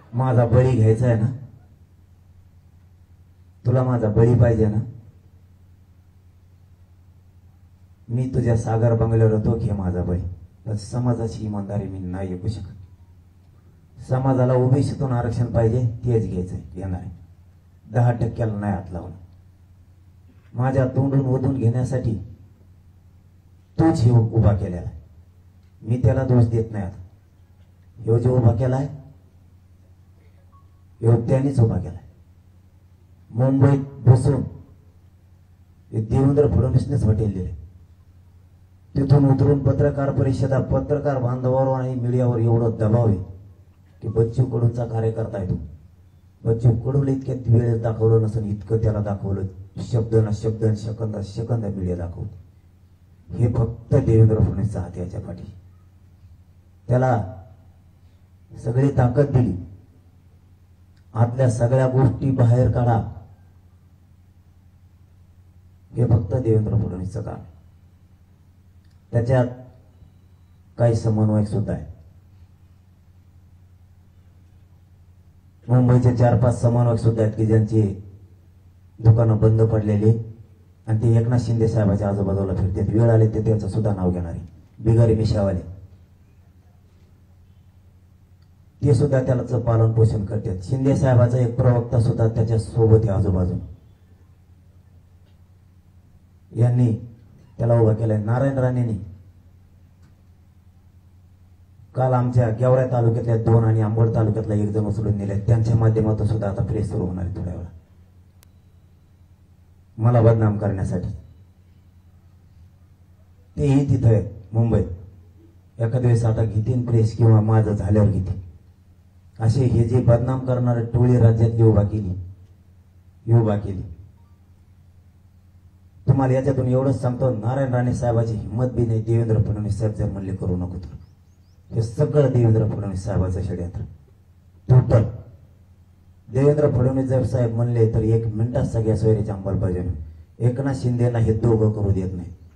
माझा बळी घ्यायचा आहे ना, तुला माझा बळी पाहिजे ना, मी तुझ्या सागर बंगल्यावर होतो, घे माझा बळी. पण समाजाची इमानदारी मी नाही ऐकू शकत. समाजाला ओबीसीतून आरक्षण पाहिजे, तेच घ्यायचंय, घेणार आहे. 10% नाही हात लावून. माझ्या तोंडून ओढून घेण्यासाठी तोच हे उभा केलेला आहे. मी त्याला दोष देत नाही. आता ह्यो जो उभा केलाय ह्यो त्यांनीच उभा केलाय. मुंबईत बसून देवेंद्र फडणवीसनेच हॉटेल दिले. तिथून उतरून पत्रकार परिषदा, पत्रकार बांधवावर आणि मीडियावर एवढं दबाव आहे की बच्चू कडूंचा कार्यकर्ता आहे तो. बच्चू कडूला इतक्यात वेळ दाखवलं नसून इतकं त्याला दाखवलं, शब्द ना शब्द, सेकंद सेकंद मीडिया दाखवत. हे फक्त देवेंद्र फडणवीसचा हात याच्या पाठी. त्याला सगळी ताकद दिली. आतल्या सगळ्या गोष्टी बाहेर काढा, हे फक्त देवेंद्र फडणवीसचं काम. त्याच्यात काही समन्वयक सुद्धा आहे. मुंबईचे 4-5 समन्वयक सुद्धा आहेत की ज्यांची दुकानं बंद पडलेली आणि ते एकनाथ शिंदे साहेबाच्या आजूबाजूला फिरतात. वेळ आले ते त्यांचं सुद्धा नाव घेणारे बिगारी मिशावाले, ते सुद्धा त्याचं पालन पोषण करतात. शिंदे साहेबाचा एक प्रवक्ता सुद्धा त्याच्या सोबत आहे आजूबाजू. यांनी त्याला उभा केलाय. नारायण राणेंनी काल आमच्या गेवराई तालुक्यातल्या 2 आणि आंबोड तालुक्यातला 1 जण उचलून नेले. त्यांच्या माध्यमातून सुद्धा आता प्रेस सुरू होणार आहे थोड्या वेळा, मला बदनाम करण्यासाठी. तेही तिथं आहे मुंबईत. एखाद्या वेळेस आता घेतील प्रेस किंवा माझं झाल्यावर घेतील. असे हे जे बदनाम करणारे टोळी राज्यातली उभा केली. तुम्हाला याच्यातून एवढंच सांगतो, नारायण राणे साहेबाची हिंमत बी नाही. देवेंद्र फडणवीस साहेब जर म्हणले करू नको तर हे सगळं देवेंद्र फडणवीस साहेबाचं षडयंत्र टोटल. देवेंद्र फडणवीस जर साहेब म्हणले तर 1 मिनिटात सगळ्या सोयरीची अंमलबजावणी. एकनाथ शिंदेना हे दोघं करू देत नाही.